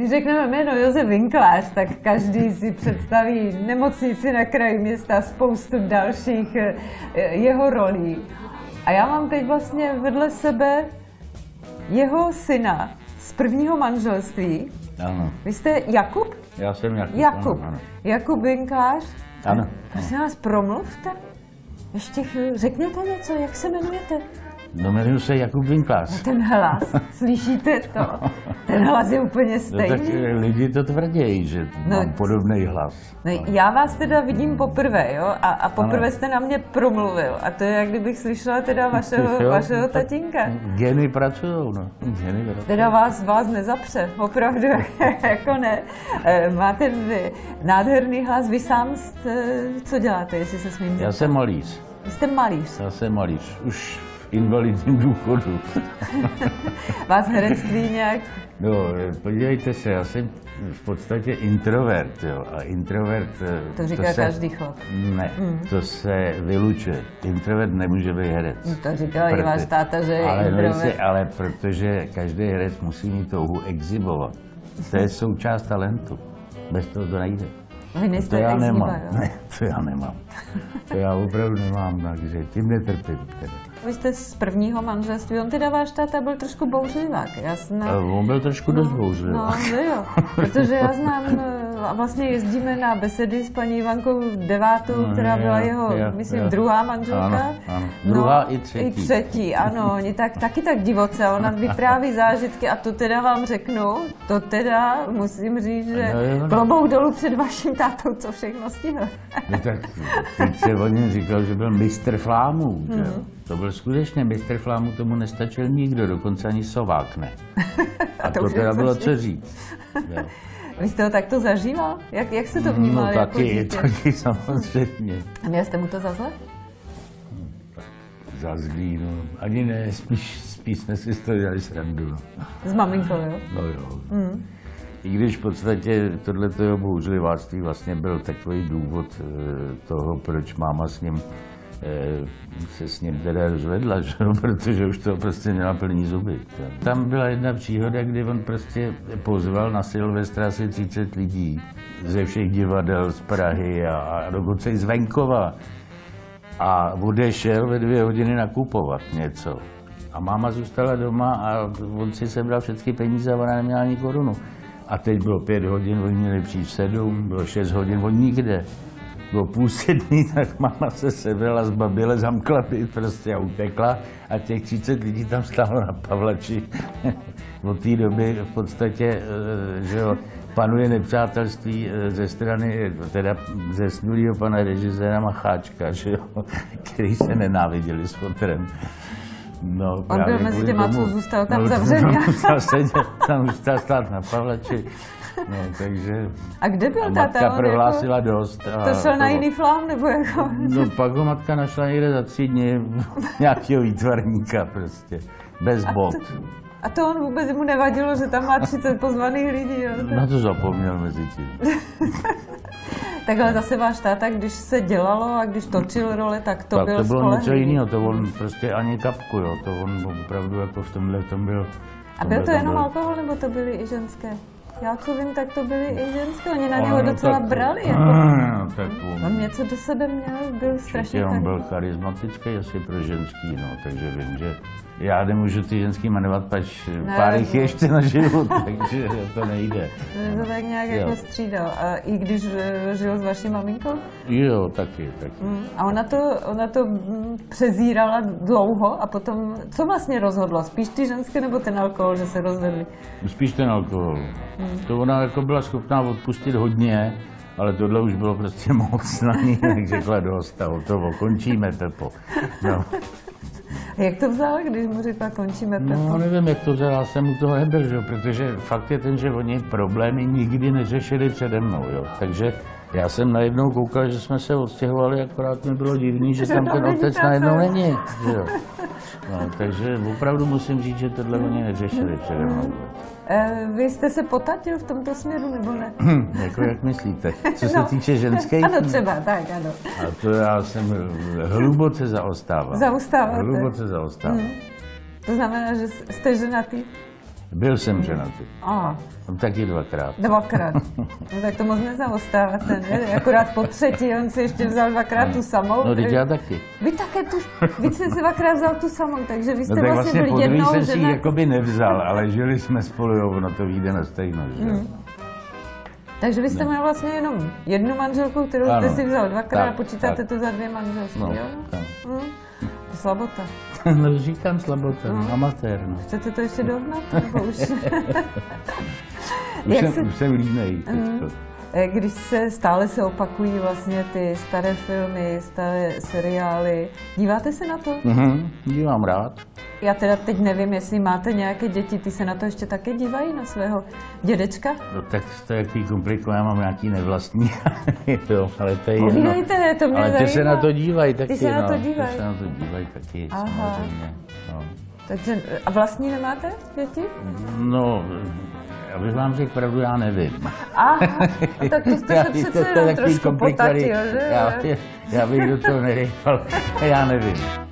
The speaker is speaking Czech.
řekneme jméno Josef Winklář, tak každý si představí nemocnici na kraji města, spoustu dalších jeho rolí. A já mám teď vlastně vedle sebe jeho syna z prvního manželství. Ano. Vy jste Jakub? Já jsem Jakub. Jakub. Ano. Jakub Winklář. Ano. Prosím vás, promluvte. Ještě chvíli. Řekněte něco, jak se jmenujete? No, jmenuji se Jakub Winklář. Ten hlas, slyšíte to? Ten hlas je úplně stejný. No, tak lidi to tvrdí, že mám podobný hlas. No, já vás teda vidím poprvé, jo? A poprvé jste na mě promluvil. A to je, jak kdybych slyšela teda vašeho tatínka. Geny pracujou, no. Geny pracují. Teda vás nezapře, opravdu, jako ne. Máte nádherný hlas. Vy sám, co děláte, jestli se smím zeptat? Já jsem malíř. Vy jste malíř. Já jsem malíř. Už invalidním důchodu. Vás herectví nějak? No, podívejte se, já jsem v podstatě introvert, jo. A introvert... To říká každý chlap. Ne, to se vylučuje. Introvert nemůže být herec. To říkal i váš táta, že je introvert. Ale protože každý herec musí mít touhu exhibovat. To je součást talentu. Bez toho to nejde. Vy nejste to já exhiba, nemám. Jo? Ne, to já nemám. To já opravdu nemám, takže tím netrpím. Vy jste z prvního manželství, on teda váš táta byl trošku bouřlivák. On byl trošku dost bouřlivý. No, jo, protože já znám, a vlastně jezdíme na besedy s paní Ivankou Devátou, která byla jeho, myslím, druhá manželka. Ano. Druhá no, i třetí. I třetí, ano, oni taky tak divoce, ona vypráví zážitky a to teda vám řeknu, to teda musím říct, že klobouk dolů před vaším tátou, co všechno stihl. No tak teď se o něm říkal, že byl mistr flámů, že? To byl skutečně mistr flámů, tomu nestačil nikdo, dokonce ani sovák ne. A to teda bylo co říct. Jo. Vy jste ho takto zažíval? Jak jste to vnímal? No taky samozřejmě. A měl jste mu to za zle? Za zlý, no. Ani ne, spíš jsme si z toho dělali srandu. No. S maminkou, jo? No jo. I když v podstatě tohleto jeho bouřliváctví vlastně byl takový důvod toho, proč máma se s ním teda rozvedla, že? Protože už to prostě měla plný zuby. Tam byla jedna příhoda, kdy on prostě pozval na Silvestra asi 30 lidí ze všech divadel z Prahy a dokonce i z venkova. A odešel ve 2 hodiny nakupovat něco. A máma zůstala doma a on si sebral všechny peníze a ona neměla ani korunu. A teď bylo 5 hodin, oni měli přijít v 7, bylo 6 hodin, on nikde. Bylo 6:30, tak máma se sebrala z babile, zamkla byt prostě a utekla. A těch 30 lidí tam stálo na Pavlači. Od té doby v podstatě, že jo, panuje nepřátelství ze strany, teda zesnulýho pana režiséra Macháčka, že jo, který se nenáviděli s fotrem. No, on byl mezi těma, co zůstal tam zavřený. Tam zůstal stát na Pavlači. No, takže... A kde byl táta? Matka prohlásila dost. To šel na jiný flám, nebo jako? No, pak ho matka našla někde za 3 dny nějakého výtvarníka prostě, bez bod. A to on vůbec mu nevadilo, že tam má 30 pozvaných lidí, jo? No to zapomněl mezi tím. Takhle zase váš táta, když se dělalo a když točil role, tak to byl to bylo spolehlivý. něco jiného, to on prostě ani kapku, jo, to on opravdu jako v tomhle tom byl. A byl to jenom alkohol, nebo to byly i ženské? Já co vím, tak to byly i ženské, oni na něho docela brali. Jako. Tak on něco do sebe měl, byl strašně on byl charismatický asi pro ženský, no, takže vím, že já nemůžu ty ženský jmenovat, pač pár jich je ještě na život, takže to nejde. To tak nějak jako střídal. A i když žil s vaší maminkou? Jo, taky. A ona to přezírala dlouho a potom, co vlastně rozhodlo? Spíš ty ženské nebo ten alkohol, že se rozvedli? Spíš ten alkohol. To ona jako byla schopná odpustit hodně, ale tohle už bylo prostě moc na ní, tak řekla dost a hotovo, končíme, Pepo. No. Jak to vzal, když mu řekla, končíme, Pepo? No, nevím, jak to vzal, já jsem u toho nebyl, že? Protože fakt je ten, že oni problémy nikdy neřešili přede mnou, jo. Takže já jsem najednou koukal, že jsme se odstěhovali, akorát mi bylo divný, že tam ten otec najednou není, že jo. No, takže opravdu musím říct, že tohle oni neřešili přede mnou. Vy jste se potatil v tomto směru, nebo ne? Jako jak myslíte? Co se týče ženských? Ano, třeba, tak, ano. A to já jsem hluboce zaostával. Zaostáváte? Hluboce zaostával. To znamená, že jste ženatý? Byl jsem ženatý. Aha, Taky dvakrát. dvakrát. No tak to moc nezaostáváte, ne? Akorát po třetí, on si ještě vzal dvakrát tu samou. No, teď já taky. Vy jste si dvakrát vzal tu samou, takže vy jste No tak vlastně vlastně byl jednou jsem si ji ženatý. jakoby nevzal, ale žili jsme spolu, jo, ono to vyjde na stejno, že jo. Takže vy jste měl vlastně jenom jednu manželku, kterou jste Ano, si vzal dvakrát tak, a počítáte tak. to za dvě manželství, No, jo? tak. Slabota. No, říkám slabota, amatér, no. Chcete to ještě dohnat? Nebo už? Už jsem línej teďko. Když stále se opakují vlastně ty staré filmy, staré seriály, díváte se na to? Dívám rád. Já teda teď nevím, jestli máte nějaké děti, ty se na to ještě také dívají, na svého dědečka? No tak to je jaký komplikované, já mám nějaký nevlastní, jo, ale to je jedno. Povídejte, to mě ale ty zajímá. se na to dívají taky, Ty se na to no. dívají. Ty se na to dívají taky, Aha. samozřejmě. No. Takže, a vlastní nemáte děti? No, abych vám řekl pravdu, já nevím. Aha, tak to jste se přece jenom trošku potatil, že? Já bych do toho nedejpal, já nevím.